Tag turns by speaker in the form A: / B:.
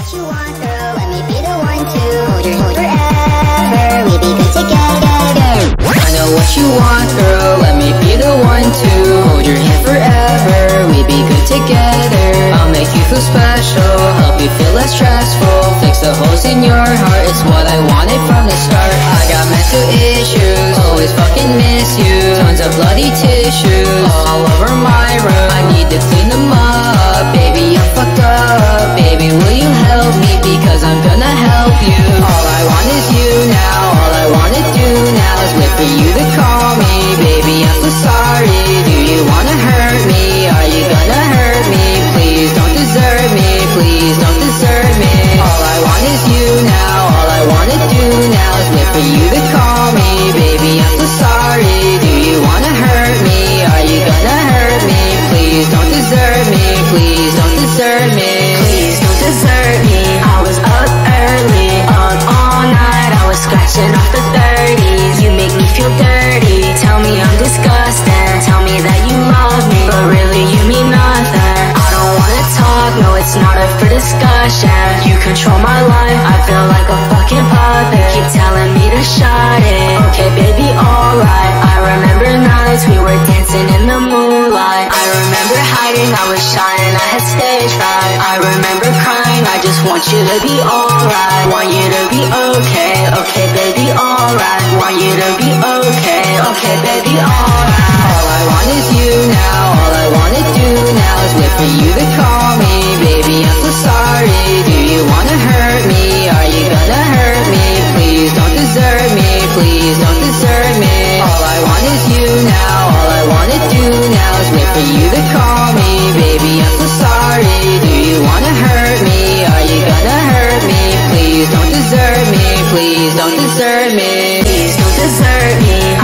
A: what you want, girl. Let me be the one to hold your hand forever. We be good together.
B: I know what you want, girl. Let me be the one to hold your hand forever. We be good together. I'll make you feel special, help you feel less stressful, fix the holes in your heart. It's what I wanted from the start. I got mental issues, always fucking miss you. Tons of bloody tissues all over my room. I need to clean them up. Baby, I'm fucked up. Baby, will you help me? Because I'm gonna help you. All I want is you now. All I wanna do now is wait for you to call me. Baby, I'm so sorry. Do you wanna hurt me? Are you gonna hurt me? Please don't desert me. Please don't desert me. All I want is you now. All I wanna do now is wait for you to call me. Baby, I'm so sorry. Do you wanna hurt me? Are you gonna hurt me? Please don't desert me. Please don't desert me.
C: Please don't desert me. I was up early, up all night. I was scratching off the 30s. You make me feel dirty. Tell me I'm disgusting. Tell me that you love me, but really you mean nothing. I don't wanna talk, no, it's not up for discussion. You control my life, I feel like a fucking puppet. Keep telling me to shut it. Okay, baby, alright. I remember nights we were dancing in the moonlight. I remember hiding, I was shy and I had stage fright. I remember crying, I just want you to be alright. Want you to be okay, okay, baby, alright. Want you to be okay, okay, baby, alright.
B: All I want is you now. All I wanna do now is wait for you to call me. Baby, I'm so sorry. Do you wanna hurt me? Are you gonna hurt me? Please don't desert me. Please don't desert me. All I want is you now. All I wanna do now is wait for you to call me. Baby, I'm so sorry. Do you wanna hurt me? Are you gonna hurt me? Please don't desert me. Please don't desert me.
C: Please don't desert me.